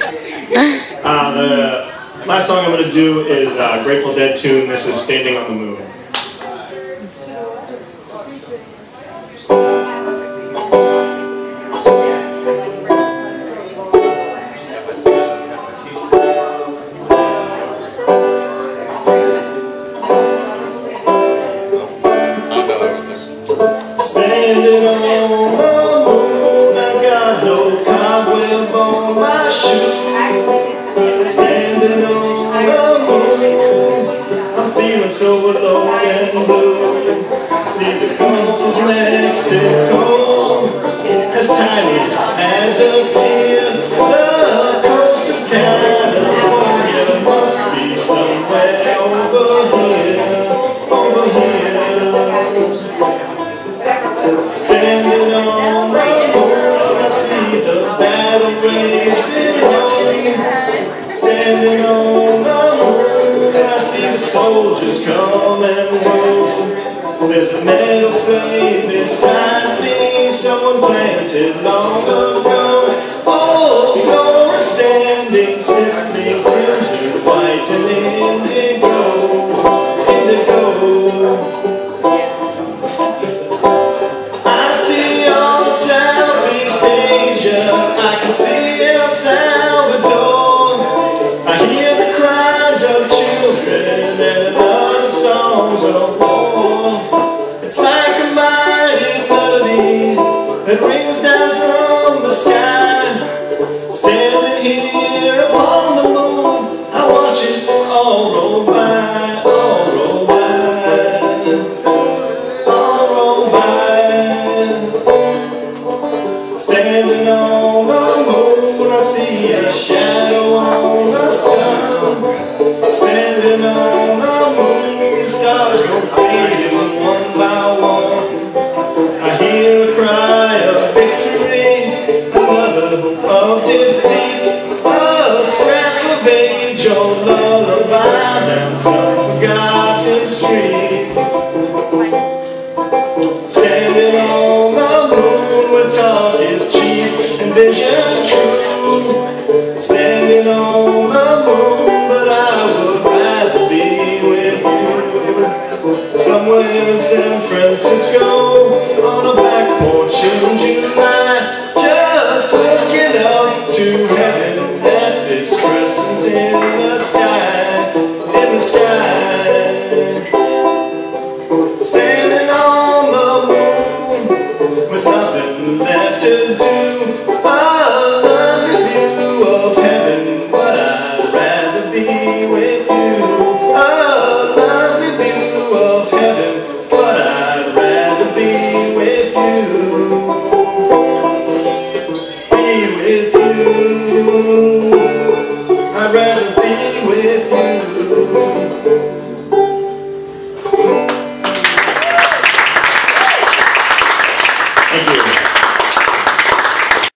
The last song I'm going to do is a Grateful Dead tune. This is Standing on the Moon. Standing on the moon, I got no cobweb on my shoe. Standing on the moon, I'm feeling so alone and blue. See the Gulf of Mexico, as tiny as a tear. The coast of California must be somewhere over here, over here. Standing on the moon, I see the battle rage below. Standing on the moon, I see the soldiers come and go. There's a metal flame beside me, someone planted long ago. Oh, you're standing stiffly, crimson, white and indigo, indigo. I can see El Salvador. I hear the cries of children and other songs of war. It's like a mighty melody that rings down from the sky. Standing here upon the moon, I watch it all roll by, all roll by, all roll by. Standing on the moon, I see a shadow on the sun. Standing on the moon, the stars go fading one by one. I hear a cry of victory, another of defeat, a scrap of age-old lullaby down some forgotten street. Standing on the moon, where talk is cheap and vision true. Standing on the moon, but I would rather be with you. Somewhere in San Francisco, on a back porch in July, just looking up to heaven at this crescent in the sky, in the sky. Standing on the moon, with nothing left to do, a lovely view of heaven, but I'd rather be with you. A lovely view of heaven, but I'd rather be with you. Be with you.